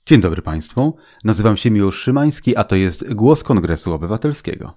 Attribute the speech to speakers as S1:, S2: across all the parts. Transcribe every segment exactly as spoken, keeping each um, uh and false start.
S1: Dzień dobry Państwu, nazywam się Miłosz Szymański, a to jest Głos Kongresu Obywatelskiego.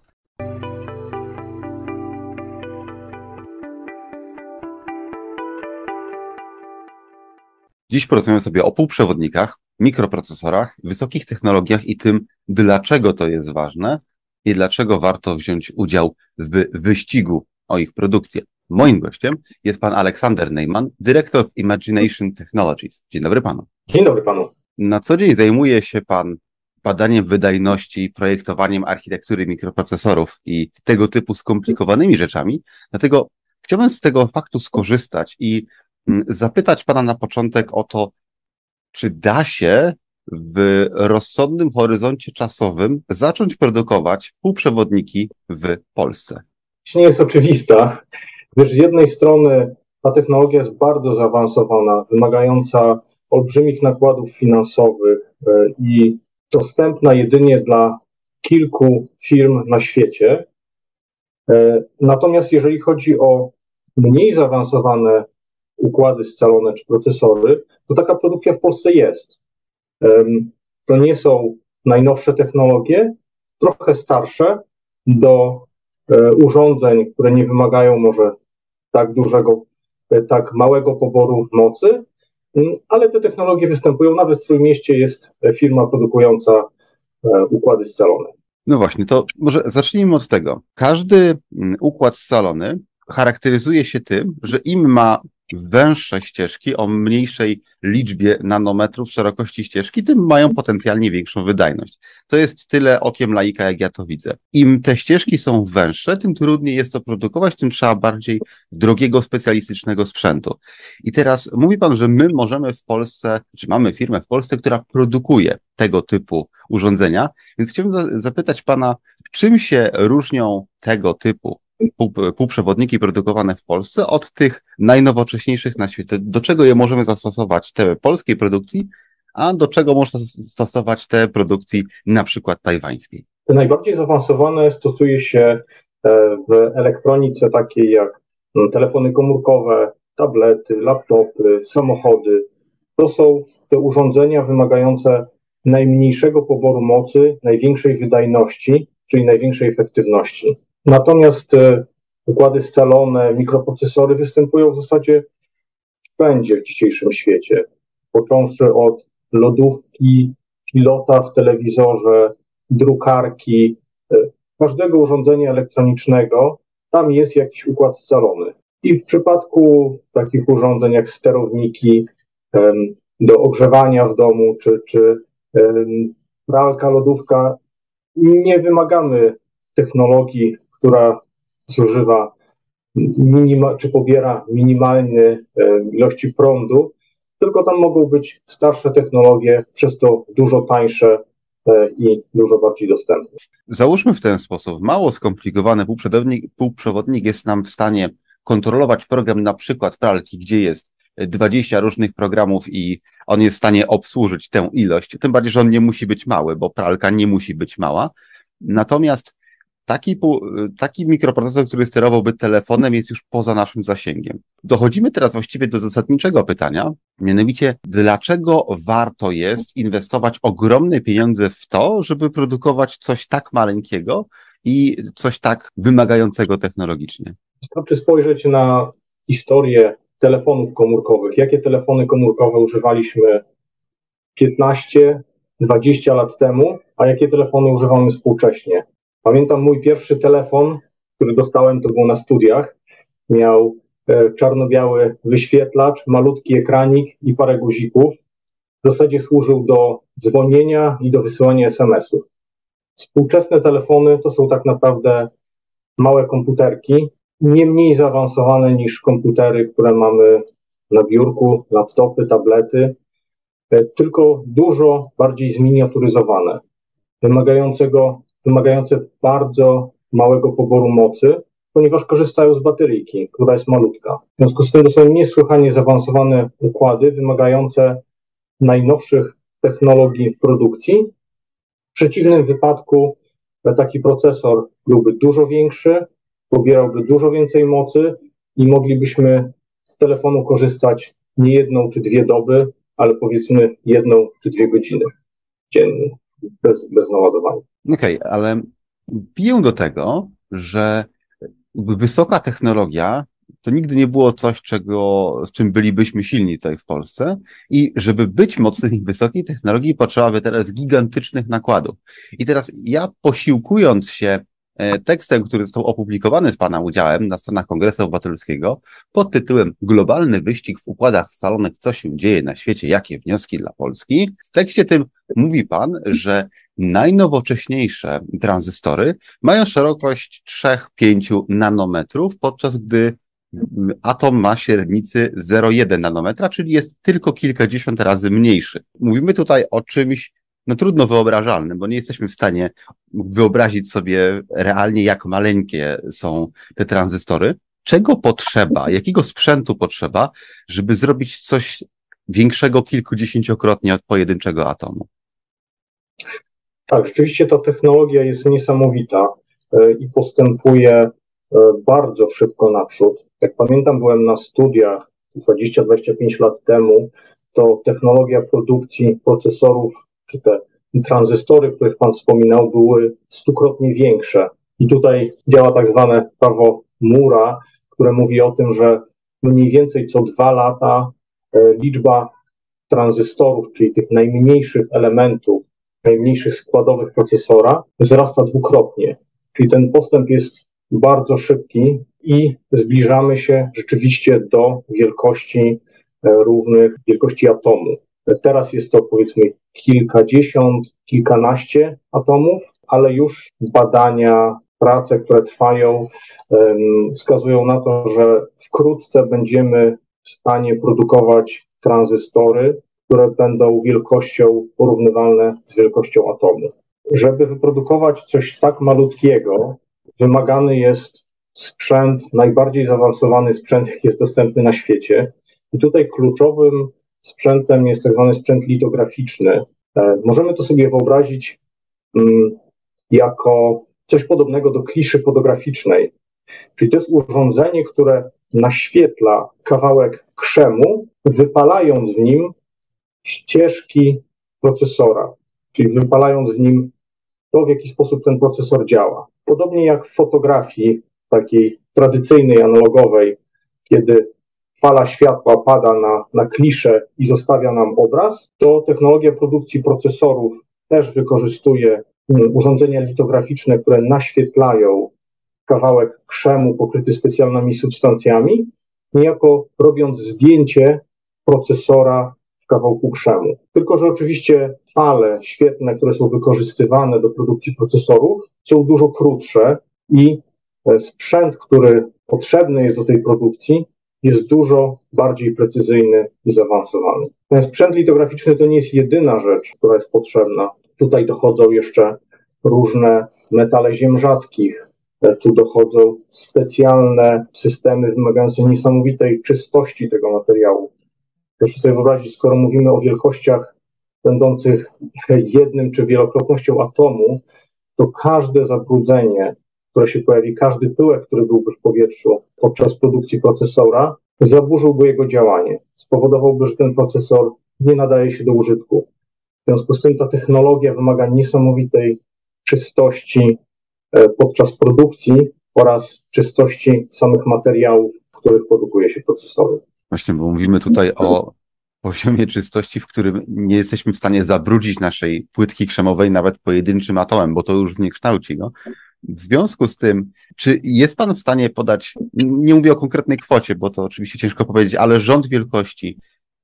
S1: Dziś porozmawiamy sobie o półprzewodnikach, mikroprocesorach, wysokich technologiach i tym, dlaczego to jest ważne i dlaczego warto wziąć udział w wyścigu o ich produkcję. Moim gościem jest pan Aleksander Neyman, Director of Imagination Technologies. Dzień dobry panu.
S2: Dzień dobry panu.
S1: Na co dzień zajmuje się pan badaniem wydajności, projektowaniem architektury mikroprocesorów i tego typu skomplikowanymi rzeczami. Dlatego chciałbym z tego faktu skorzystać i zapytać pana na początek o to, czy da się w rozsądnym horyzoncie czasowym zacząć produkować półprzewodniki w Polsce?
S2: Nie jest oczywista, gdyż z jednej strony ta technologia jest bardzo zaawansowana, wymagająca olbrzymich nakładów finansowych i dostępna jedynie dla kilku firm na świecie. Natomiast jeżeli chodzi o mniej zaawansowane układy scalone czy procesory, to taka produkcja w Polsce jest. To nie są najnowsze technologie, trochę starsze, do urządzeń, które nie wymagają może tak dużego, tak małego poboru mocy, ale te technologie występują. Nawet w Trójmieście jest firma produkująca układy scalone.
S1: No właśnie, to może zacznijmy od tego. Każdy układ scalony charakteryzuje się tym, że im ma węższe ścieżki o mniejszej liczbie nanometrów szerokości ścieżki, tym mają potencjalnie większą wydajność. To jest tyle okiem laika, jak ja to widzę. Im te ścieżki są węższe, tym trudniej jest to produkować, tym trzeba bardziej drogiego, specjalistycznego sprzętu. I teraz mówi pan, że my możemy w Polsce, czy mamy firmę w Polsce, która produkuje tego typu urządzenia, więc chciałbym zapytać pana, czym się różnią tego typu półprzewodniki produkowane w Polsce od tych najnowocześniejszych na świecie. Do czego je możemy zastosować te polskiej produkcji, a do czego można stosować te produkcji na przykład tajwańskiej?
S2: Te najbardziej zaawansowane stosuje się w elektronice takiej jak telefony komórkowe, tablety, laptopy, samochody. To są te urządzenia wymagające najmniejszego poboru mocy, największej wydajności, czyli największej efektywności. Natomiast układy scalone, mikroprocesory występują w zasadzie wszędzie w dzisiejszym świecie. Począwszy od lodówki, pilota w telewizorze, drukarki, każdego urządzenia elektronicznego, tam jest jakiś układ scalony. I w przypadku takich urządzeń jak sterowniki do ogrzewania w domu, czy, czy pralka, lodówka, nie wymagamy technologii, która zużywa minima, czy pobiera minimalne ilości prądu, tylko tam mogą być starsze technologie, przez to dużo tańsze i dużo bardziej dostępne.
S1: Załóżmy w ten sposób, mało skomplikowany półprzewodnik, półprzewodnik jest nam w stanie kontrolować program na przykład pralki, gdzie jest dwadzieścia różnych programów i on jest w stanie obsłużyć tę ilość, tym bardziej, że on nie musi być mały, bo pralka nie musi być mała. Natomiast Taki, taki mikroprocesor, który sterowałby telefonem, jest już poza naszym zasięgiem. Dochodzimy teraz właściwie do zasadniczego pytania, mianowicie dlaczego warto jest inwestować ogromne pieniądze w to, żeby produkować coś tak maleńkiego i coś tak wymagającego technologicznie?
S2: Wystarczy spojrzeć na historię telefonów komórkowych. Jakie telefony komórkowe używaliśmy piętnaście dwadzieścia lat temu, a jakie telefony używamy współcześnie? Pamiętam mój pierwszy telefon, który dostałem, to był na studiach. Miał e, czarno-biały wyświetlacz, malutki ekranik i parę guzików. W zasadzie służył do dzwonienia i do wysyłania es em esów. Współczesne telefony to są tak naprawdę małe komputerki, nie mniej zaawansowane niż komputery, które mamy na biurku, laptopy, tablety, e, tylko dużo bardziej zminiaturyzowane, wymagającego wymagające bardzo małego poboru mocy, ponieważ korzystają z bateryjki, która jest malutka. W związku z tym to są niesłychanie zaawansowane układy wymagające najnowszych technologii produkcji. W przeciwnym wypadku taki procesor byłby dużo większy, pobierałby dużo więcej mocy i moglibyśmy z telefonu korzystać nie jedną czy dwie doby, ale powiedzmy jedną czy dwie godziny dziennie, bez, bez naładowania.
S1: Okej, okay, ale piję do tego, że wysoka technologia to nigdy nie było coś, czego, z czym bylibyśmy silni tutaj w Polsce i żeby być mocnymi w wysokiej technologii potrzeba by teraz gigantycznych nakładów. I teraz ja posiłkując się tekstem, który został opublikowany z Pana udziałem na stronach Kongresu Obywatelskiego pod tytułem Globalny wyścig w układach scalonych, co się dzieje na świecie, jakie wnioski dla Polski. W tekście tym mówi Pan, że najnowocześniejsze tranzystory mają szerokość trzy do pięciu nanometrów, podczas gdy atom ma średnicy zero przecinek jeden nanometra, czyli jest tylko kilkadziesiąt razy mniejszy. Mówimy tutaj o czymś no trudno wyobrażalnym, bo nie jesteśmy w stanie wyobrazić sobie realnie, jak maleńkie są te tranzystory. Czego potrzeba, jakiego sprzętu potrzeba, żeby zrobić coś większego kilkudziesięciokrotnie od pojedynczego atomu?
S2: Tak, rzeczywiście ta technologia jest niesamowita i postępuje bardzo szybko naprzód. Jak pamiętam, byłem na studiach dwadzieścia do dwudziestu pięciu lat temu, to technologia produkcji procesorów, czy te tranzystory, o których Pan wspominał, były stukrotnie większe. I tutaj działa tak zwane prawo Moore'a, które mówi o tym, że mniej więcej co dwa lata liczba tranzystorów, czyli tych najmniejszych elementów, najmniejszych składowych procesora, wzrasta dwukrotnie. Czyli ten postęp jest bardzo szybki i zbliżamy się rzeczywiście do wielkości równych wielkości atomu. Teraz jest to powiedzmy kilkadziesiąt, kilkanaście atomów, ale już badania, prace, które trwają, wskazują na to, że wkrótce będziemy w stanie produkować tranzystory, które będą wielkością porównywalne z wielkością atomu. Żeby wyprodukować coś tak malutkiego, wymagany jest sprzęt, najbardziej zaawansowany sprzęt, jaki jest dostępny na świecie. I tutaj kluczowym sprzętem jest tak zwany sprzęt litograficzny. Możemy to sobie wyobrazić jako coś podobnego do kliszy fotograficznej. Czyli to jest urządzenie, które naświetla kawałek krzemu, wypalając w nim ścieżki procesora, czyli wypalając w nim to, w jaki sposób ten procesor działa. Podobnie jak w fotografii takiej tradycyjnej, analogowej, kiedy fala światła pada na, na kliszę i zostawia nam obraz, to technologia produkcji procesorów też wykorzystuje urządzenia litograficzne, które naświetlają kawałek krzemu pokryty specjalnymi substancjami, niejako robiąc zdjęcie procesora w kawałku krzemu. Tylko że oczywiście fale świetlne, które są wykorzystywane do produkcji procesorów, są dużo krótsze i sprzęt, który potrzebny jest do tej produkcji, jest dużo bardziej precyzyjny i zaawansowany. Ten sprzęt litograficzny to nie jest jedyna rzecz, która jest potrzebna. Tutaj dochodzą jeszcze różne metale ziem rzadkich, tu dochodzą specjalne systemy wymagające niesamowitej czystości tego materiału. Proszę sobie wyobrazić, skoro mówimy o wielkościach będących jednym czy wielokrotnością atomu, to każde zabrudzenie, które się pojawi, każdy pyłek, który byłby w powietrzu podczas produkcji procesora, zaburzyłby jego działanie. Spowodowałby, że ten procesor nie nadaje się do użytku. W związku z tym ta technologia wymaga niesamowitej czystości podczas produkcji oraz czystości samych materiałów, w których produkuje się procesory.
S1: Właśnie, bo mówimy tutaj o poziomie czystości, w którym nie jesteśmy w stanie zabrudzić naszej płytki krzemowej nawet pojedynczym atomem, bo to już zniekształci go. W związku z tym, czy jest Pan w stanie podać, nie mówię o konkretnej kwocie, bo to oczywiście ciężko powiedzieć, ale rząd wielkości,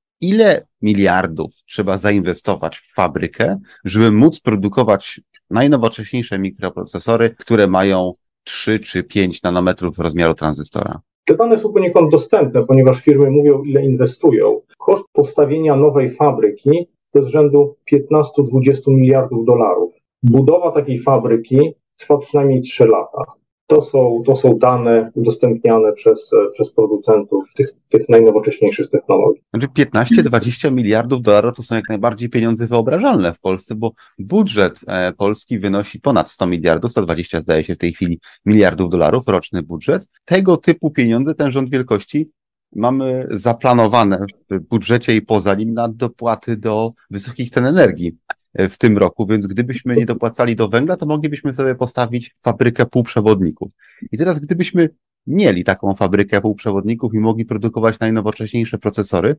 S1: ile miliardów trzeba zainwestować w fabrykę, żeby móc produkować najnowocześniejsze mikroprocesory, które mają trzy czy pięć nanometrów rozmiaru tranzystora?
S2: Te dane są poniekąd dostępne, ponieważ firmy mówią, ile inwestują. Koszt postawienia nowej fabryki to jest rzędu piętnaście do dwudziestu miliardów dolarów. Budowa takiej fabryki trwa przynajmniej trzy lata. To są, to są dane udostępniane przez, przez producentów tych, tych najnowocześniejszych technologii.
S1: Znaczy piętnaście do dwudziestu miliardów dolarów to są jak najbardziej pieniądze wyobrażalne w Polsce, bo budżet e, Polski wynosi ponad sto miliardów, sto dwadzieścia zdaje się w tej chwili miliardów dolarów, roczny budżet. Tego typu pieniądze ten rząd wielkości mamy zaplanowane w budżecie i poza nim na dopłaty do wysokich cen energii w tym roku, więc gdybyśmy nie dopłacali do węgla, to moglibyśmy sobie postawić fabrykę półprzewodników. I teraz gdybyśmy mieli taką fabrykę półprzewodników i mogli produkować najnowocześniejsze procesory,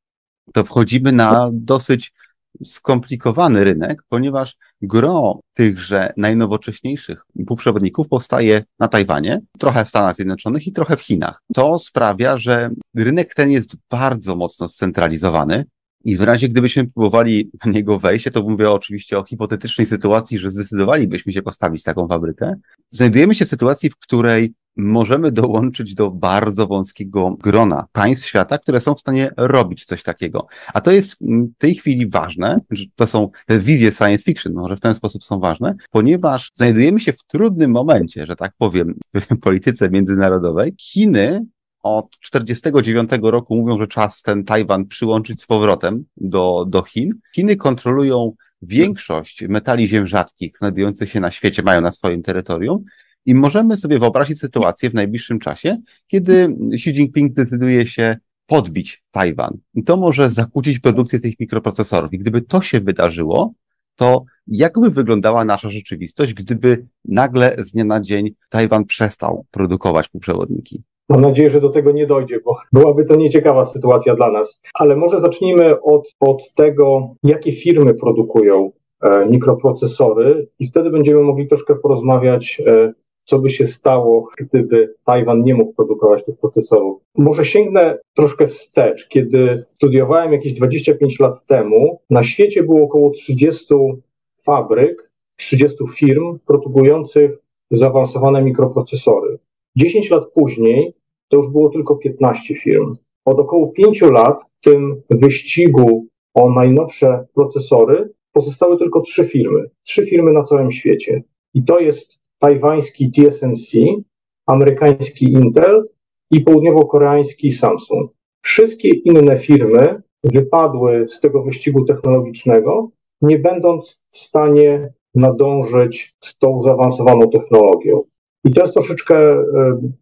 S1: to wchodzimy na dosyć skomplikowany rynek, ponieważ gros tychże najnowocześniejszych półprzewodników powstaje na Tajwanie, trochę w Stanach Zjednoczonych i trochę w Chinach. To sprawia, że rynek ten jest bardzo mocno scentralizowany i w razie gdybyśmy próbowali na niego wejść, to mówię oczywiście o hipotetycznej sytuacji, że zdecydowalibyśmy się postawić taką fabrykę, znajdujemy się w sytuacji, w której możemy dołączyć do bardzo wąskiego grona państw świata, które są w stanie robić coś takiego. A to jest w tej chwili ważne, że to są te wizje science fiction, może w ten sposób są ważne, ponieważ znajdujemy się w trudnym momencie, że tak powiem, w polityce międzynarodowej. Chiny od czterdziestego dziewiątego roku mówią, że czas ten Tajwan przyłączyć z powrotem do, do Chin. Chiny kontrolują większość metali ziem rzadkich znajdujących się na świecie, mają na swoim terytorium. I możemy sobie wyobrazić sytuację w najbliższym czasie, kiedy Xi Jinping decyduje się podbić Tajwan. I to może zakłócić produkcję tych mikroprocesorów. I gdyby to się wydarzyło, to jak by wyglądała nasza rzeczywistość, gdyby nagle z dnia na dzień Tajwan przestał produkować półprzewodniki?
S2: Mam nadzieję, że do tego nie dojdzie, bo byłaby to nieciekawa sytuacja dla nas. Ale może zacznijmy od, od tego, jakie firmy produkują e, mikroprocesory i wtedy będziemy mogli troszkę porozmawiać, e, co by się stało, gdyby Tajwan nie mógł produkować tych procesorów. Może sięgnę troszkę wstecz. Kiedy studiowałem jakieś dwadzieścia pięć lat temu, na świecie było około trzydziestu fabryk, trzydziestu firm produkujących zaawansowane mikroprocesory. dziesięć lat później to już było tylko piętnaście firm. Od około pięciu lat w tym wyścigu o najnowsze procesory pozostały tylko trzy firmy. Trzy firmy na całym świecie. I to jest tajwański T S M C, amerykański Intel i południowo-koreański Samsung. Wszystkie inne firmy wypadły z tego wyścigu technologicznego, nie będąc w stanie nadążyć z tą zaawansowaną technologią. I to jest troszeczkę y,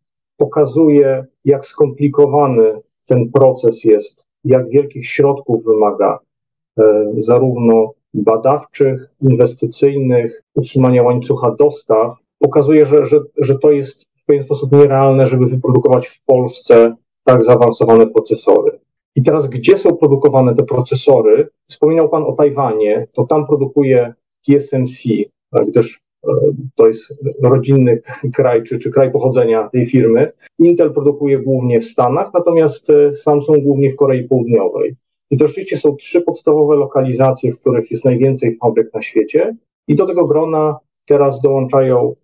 S2: pokazuje, jak skomplikowany ten proces jest, jak wielkich środków wymaga y, zarówno badawczych, inwestycyjnych, utrzymania łańcucha dostaw. Pokazuje, że, że, że to jest w pewien sposób nierealne, żeby wyprodukować w Polsce tak zaawansowane procesory. I teraz, gdzie są produkowane te procesory? Wspominał Pan o Tajwanie, to tam produkuje T S M C, gdyż to jest rodzinny kraj, czy, czy kraj pochodzenia tej firmy. Intel produkuje głównie w Stanach, natomiast Samsung głównie w Korei Południowej. I to rzeczywiście są trzy podstawowe lokalizacje, w których jest najwięcej fabryk na świecie. I do tego grona teraz dołączają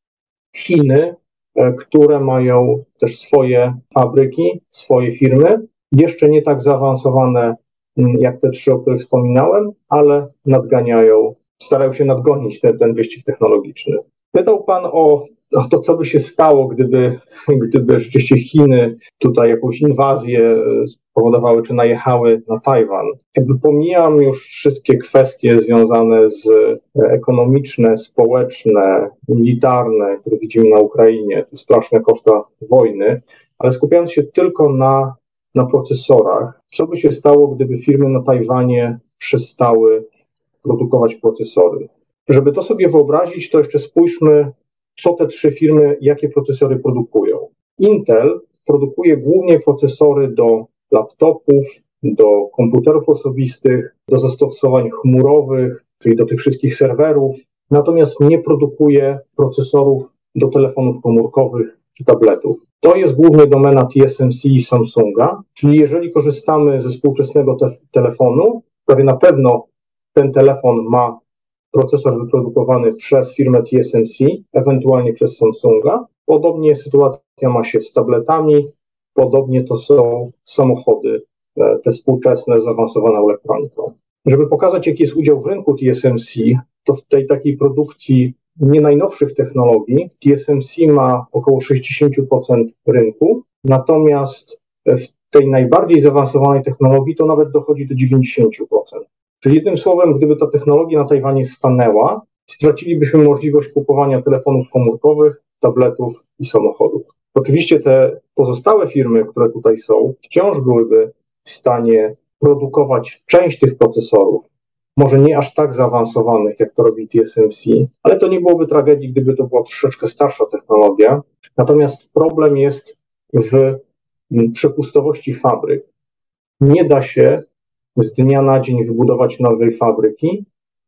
S2: Chiny, które mają też swoje fabryki, swoje firmy. Jeszcze nie tak zaawansowane jak te trzy, o których wspominałem, ale nadganiają, starają się nadgonić ten, ten wyścig technologiczny. Pytał Pan o, o to, co by się stało, gdyby, gdyby rzeczywiście Chiny tutaj jakąś inwazję spowodowały, czy najechały na Tajwan. Jakby pomijam już wszystkie kwestie związane z ekonomiczne, społeczne, militarne, które widzimy na Ukrainie, te straszne koszta wojny, ale skupiając się tylko na, na procesorach, co by się stało, gdyby firmy na Tajwanie przestały produkować procesory. Żeby to sobie wyobrazić, to jeszcze spójrzmy, co te trzy firmy, jakie procesory produkują. Intel produkuje głównie procesory do laptopów, do komputerów osobistych, do zastosowań chmurowych, czyli do tych wszystkich serwerów, natomiast nie produkuje procesorów do telefonów komórkowych czy tabletów. To jest głównie domena T S M C i Samsunga, czyli jeżeli korzystamy ze współczesnego te- telefonu, prawie na pewno ten telefon ma procesor wyprodukowany przez firmę T S M C, ewentualnie przez Samsunga. Podobnie sytuacja ma się z tabletami, podobnie to są samochody, te współczesne, zaawansowaną elektroniką. Żeby pokazać, jaki jest udział w rynku T S M C, to w tej takiej produkcji nie najnowszych technologii T S M C ma około sześćdziesiąt procent rynku, natomiast w tej najbardziej zaawansowanej technologii to nawet dochodzi do dziewięćdziesiąt procent. Czyli jednym słowem, gdyby ta technologia na Tajwanie stanęła, stracilibyśmy możliwość kupowania telefonów komórkowych, tabletów i samochodów. Oczywiście te pozostałe firmy, które tutaj są, wciąż byłyby w stanie produkować część tych procesorów, może nie aż tak zaawansowanych, jak to robi T S M C, ale to nie byłoby tragedii, gdyby to była troszeczkę starsza technologia. Natomiast problem jest w przepustowości fabryk. Nie da się z dnia na dzień wybudować nowej fabryki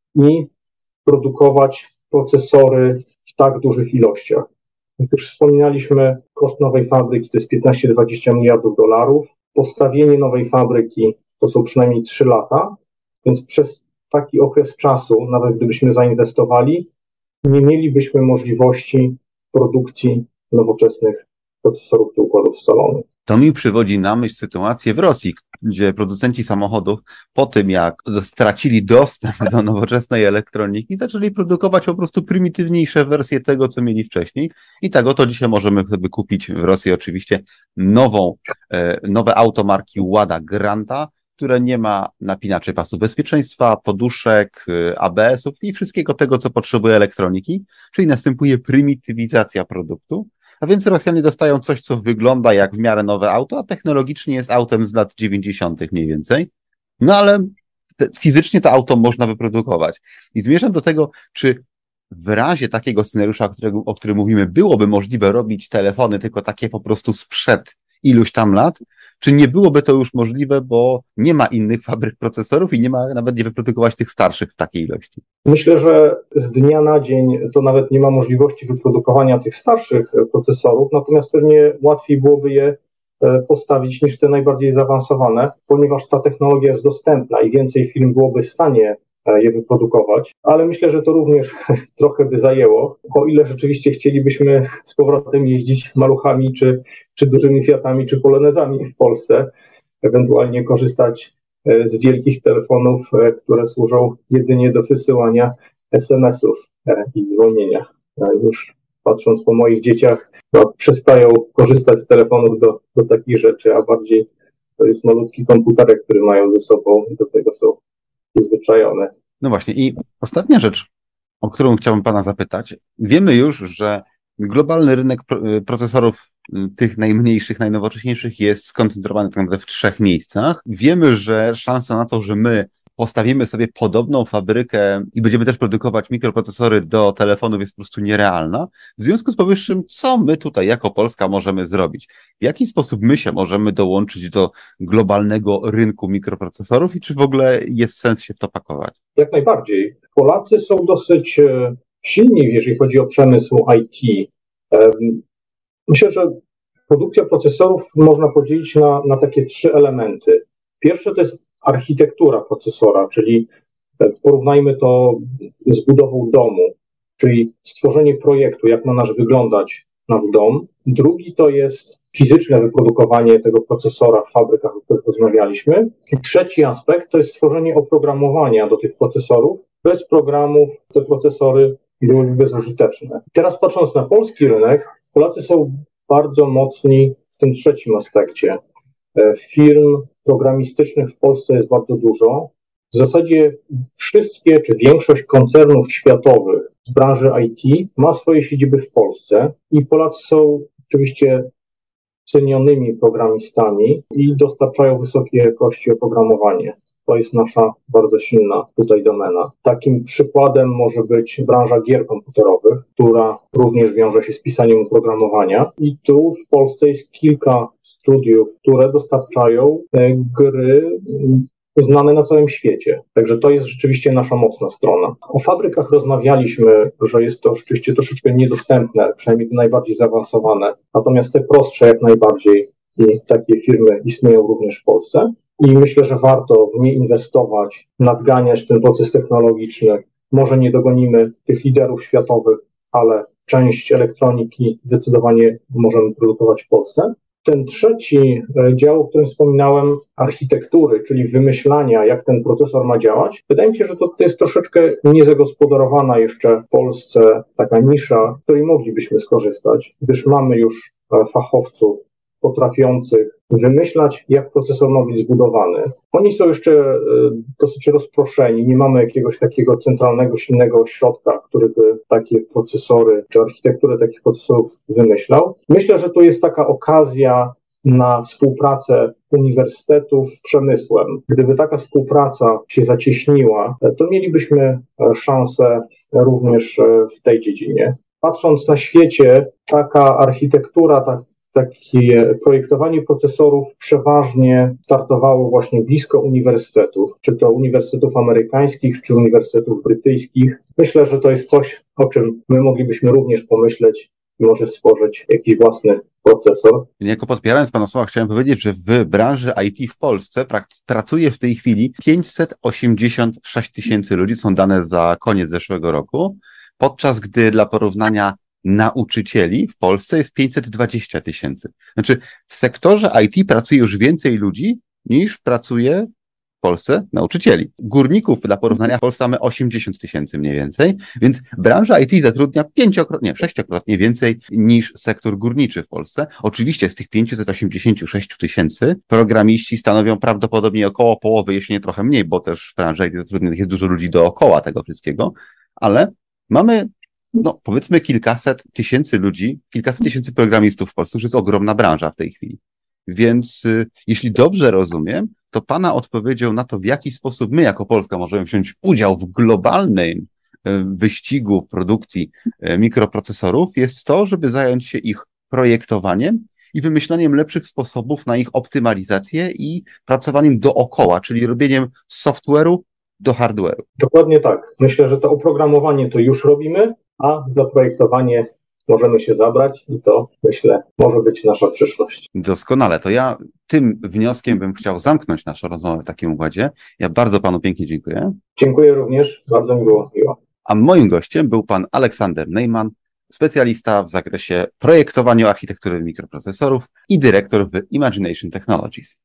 S2: i produkować procesory w tak dużych ilościach. Jak już wspominaliśmy, koszt nowej fabryki to jest piętnaście do dwudziestu miliardów dolarów. Postawienie nowej fabryki to są przynajmniej trzy lata, więc przez taki okres czasu, nawet gdybyśmy zainwestowali, nie mielibyśmy możliwości produkcji nowoczesnych procesorów czy układów scalonych.
S1: To mi przywodzi na myśl sytuację w Rosji, gdzie producenci samochodów po tym, jak stracili dostęp do nowoczesnej elektroniki, zaczęli produkować po prostu prymitywniejsze wersje tego, co mieli wcześniej. I tak oto dzisiaj możemy sobie kupić w Rosji oczywiście nową, nowe auto marki Lada Granta, które nie ma napinaczy pasów bezpieczeństwa, poduszek, A B S-ów i wszystkiego tego, co potrzebuje elektroniki, czyli następuje prymitywizacja produktu. A więc Rosjanie dostają coś, co wygląda jak w miarę nowe auto, a technologicznie jest autem z lat dziewięćdziesiątych mniej więcej. No ale te, fizycznie to auto można wyprodukować. I zmierzam do tego, czy w razie takiego scenariusza, o którym, o którym mówimy, byłoby możliwe robić telefony tylko takie po prostu sprzed iluś tam lat, czy nie byłoby to już możliwe, bo nie ma innych fabryk procesorów i nie ma nawet nie wyprodukować tych starszych w takiej ilości?
S2: Myślę, że z dnia na dzień to nawet nie ma możliwości wyprodukowania tych starszych procesorów, natomiast pewnie łatwiej byłoby je postawić niż te najbardziej zaawansowane, ponieważ ta technologia jest dostępna i więcej firm byłoby w stanie je wyprodukować, ale myślę, że to również trochę by zajęło, o ile rzeczywiście chcielibyśmy z powrotem jeździć maluchami, czy, czy dużymi Fiatami, czy Polonezami w Polsce, ewentualnie korzystać z wielkich telefonów, które służą jedynie do wysyłania es em esów i dzwonienia. Już patrząc po moich dzieciach, no, przestają korzystać z telefonów do, do takich rzeczy, a bardziej to jest malutki komputerek, który mają ze sobą i do tego są przyzwyczajone.
S1: No właśnie i ostatnia rzecz, o którą chciałbym Pana zapytać. Wiemy już, że globalny rynek procesorów tych najmniejszych, najnowocześniejszych jest skoncentrowany tak naprawdę w trzech miejscach. Wiemy, że szansa na to, że my postawimy sobie podobną fabrykę i będziemy też produkować mikroprocesory do telefonów jest po prostu nierealna. W związku z powyższym, co my tutaj jako Polska możemy zrobić? W jaki sposób my się możemy dołączyć do globalnego rynku mikroprocesorów i czy w ogóle jest sens się w to pakować?
S2: Jak najbardziej. Polacy są dosyć silni, jeżeli chodzi o przemysł I T. Myślę, że produkcja procesorów można podzielić na, na takie trzy elementy. Pierwsze to jest architektura procesora, czyli porównajmy to z budową domu, czyli stworzenie projektu, jak ma nasz wyglądać nasz dom. Drugi to jest fizyczne wyprodukowanie tego procesora w fabrykach, o których rozmawialiśmy. I trzeci aspekt to jest stworzenie oprogramowania do tych procesorów. Bez programów te procesory byłyby bezużyteczne. Teraz patrząc na polski rynek, Polacy są bardzo mocni w tym trzecim aspekcie. Firm programistycznych w Polsce jest bardzo dużo. W zasadzie wszystkie, czy większość koncernów światowych z branży I T ma swoje siedziby w Polsce i Polacy są oczywiście cenionymi programistami i dostarczają wysokiej jakości oprogramowanie. To jest nasza bardzo silna tutaj domena. Takim przykładem może być branża gier komputerowych, która również wiąże się z pisaniem oprogramowania. I tu w Polsce jest kilka studiów, które dostarczają gry znane na całym świecie. Także to jest rzeczywiście nasza mocna strona. O fabrykach rozmawialiśmy, że jest to rzeczywiście troszeczkę niedostępne, przynajmniej te najbardziej zaawansowane. Natomiast te prostsze jak najbardziej i takie firmy istnieją również w Polsce. I myślę, że warto w nie inwestować, nadganiać ten proces technologiczny. Może nie dogonimy tych liderów światowych, ale część elektroniki zdecydowanie możemy produkować w Polsce. Ten trzeci dział, o którym wspominałem, architektury, czyli wymyślania, jak ten procesor ma działać, wydaje mi się, że to, to jest troszeczkę niezagospodarowana jeszcze w Polsce taka nisza, z której moglibyśmy skorzystać, gdyż mamy już fachowców potrafiących wymyślać, jak procesor ma być zbudowany. Oni są jeszcze dosyć rozproszeni, nie mamy jakiegoś takiego centralnego, silnego ośrodka, który by takie procesory, czy architekturę takich procesorów wymyślał. Myślę, że to jest taka okazja na współpracę uniwersytetów z przemysłem. Gdyby taka współpraca się zacieśniła, to mielibyśmy szansę również w tej dziedzinie. Patrząc na świecie, taka architektura, tak, takie projektowanie procesorów przeważnie startowało właśnie blisko uniwersytetów, czy to uniwersytetów amerykańskich, czy uniwersytetów brytyjskich. Myślę, że to jest coś, o czym my moglibyśmy również pomyśleć i może stworzyć jakiś własny procesor.
S1: Niejako podpierając pana słowa, chciałem powiedzieć, że w branży I T w Polsce prak- pracuje w tej chwili pięćset osiemdziesiąt sześć tysięcy ludzi, są dane za koniec zeszłego roku, podczas gdy dla porównania nauczycieli w Polsce jest pięćset dwadzieścia tysięcy. Znaczy w sektorze I T pracuje już więcej ludzi niż pracuje w Polsce nauczycieli. Górników dla porównania w Polsce mamy osiemdziesiąt tysięcy mniej więcej, więc branża I T zatrudnia pięciokrotnie, nie, sześciokrotnie więcej niż sektor górniczy w Polsce. Oczywiście z tych pięćset osiemdziesiąt sześć tysięcy programiści stanowią prawdopodobnie około połowy, jeśli nie trochę mniej, bo też w branży I T zatrudnionych jest dużo ludzi dookoła tego wszystkiego, ale mamy no powiedzmy kilkaset tysięcy ludzi, kilkaset tysięcy programistów w Polsce, już jest ogromna branża w tej chwili. Więc y, jeśli dobrze rozumiem, to pana odpowiedzią na to, w jaki sposób my jako Polska możemy wziąć udział w globalnym y, wyścigu w produkcji y, mikroprocesorów, jest to, żeby zająć się ich projektowaniem i wymyślaniem lepszych sposobów na ich optymalizację i pracowaniem dookoła, czyli robieniem software'u do hardware'u.
S2: Dokładnie tak. Myślę, że to oprogramowanie to już robimy, a za projektowanie możemy się zabrać i to, myślę, może być nasza przyszłość.
S1: Doskonale. To ja tym wnioskiem bym chciał zamknąć naszą rozmowę w takim układzie. Ja bardzo panu pięknie dziękuję.
S2: Dziękuję również. Bardzo mi było miło.
S1: A moim gościem był pan Aleksander Neumann, specjalista w zakresie projektowania architektury mikroprocesorów i dyrektor w Imagination Technologies.